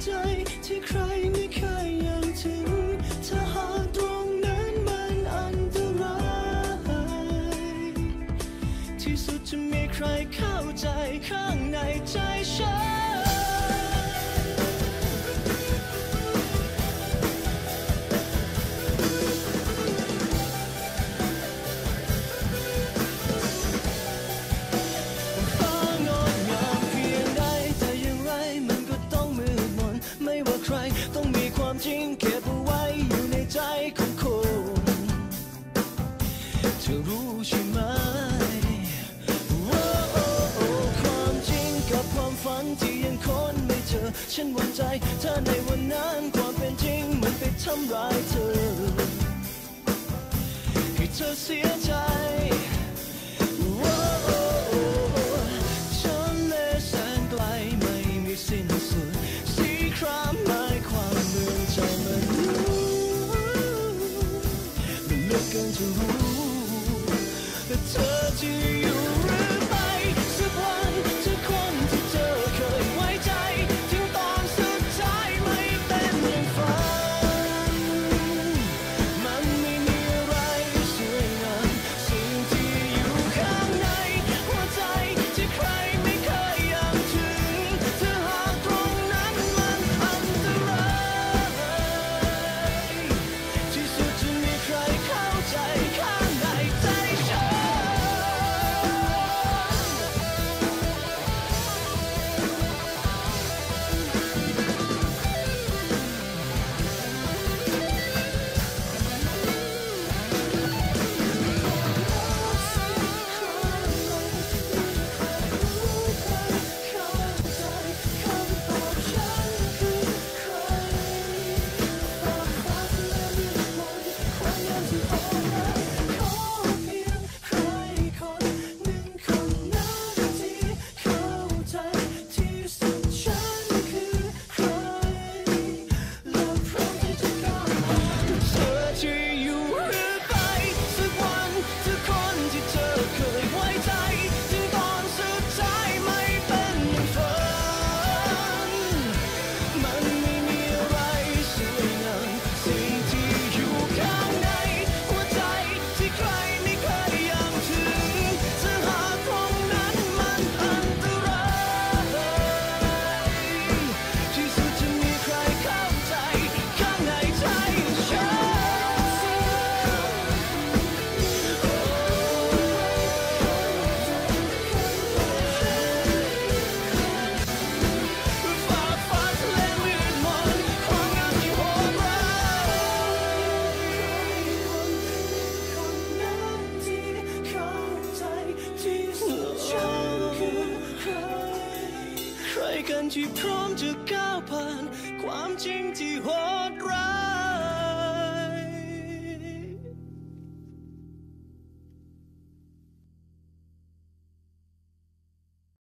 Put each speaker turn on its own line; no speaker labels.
ใจที่ใครไม่เคยยังถึงถ้าหากตรงนั้นมันอันตรายที่สุดจะมีใครเข้าใจข้างในใจฉันต้องมีความจริงเก็บเอาไว้อยู่ในใจของคนเธอรู้ใช่ไหมความจริงกับความฝันที่ยังค้นไม่เจอฉันหวั่นใจถ้าในวันนั้นความเป็นจริงมันไปทำร้ายเธอให้เธอเสียใจฉันเลแสนไกลไม่มีสิ้นสุดสีครามหมายความเมืองใจมันมันลึกเกินจะรู้แต่เธอจะอยู่หรือไปสักวันทุกคนที่เธอเคยไว้ใจถึงตอนสุดท้ายไม่เป็นอย่างฝันมันไม่มีอะไรสวยงามสิ่งที่อยู่ข้างในหัวใจที่ใครไม่เคยยังถึงถ้าหากตรงนั้นมันอันตรายที่สุดจะมีใครเข้าใจข้างในใจฉันใครกันที่พร้อมจะก้าวผ่านความจริงที่โหดร้าย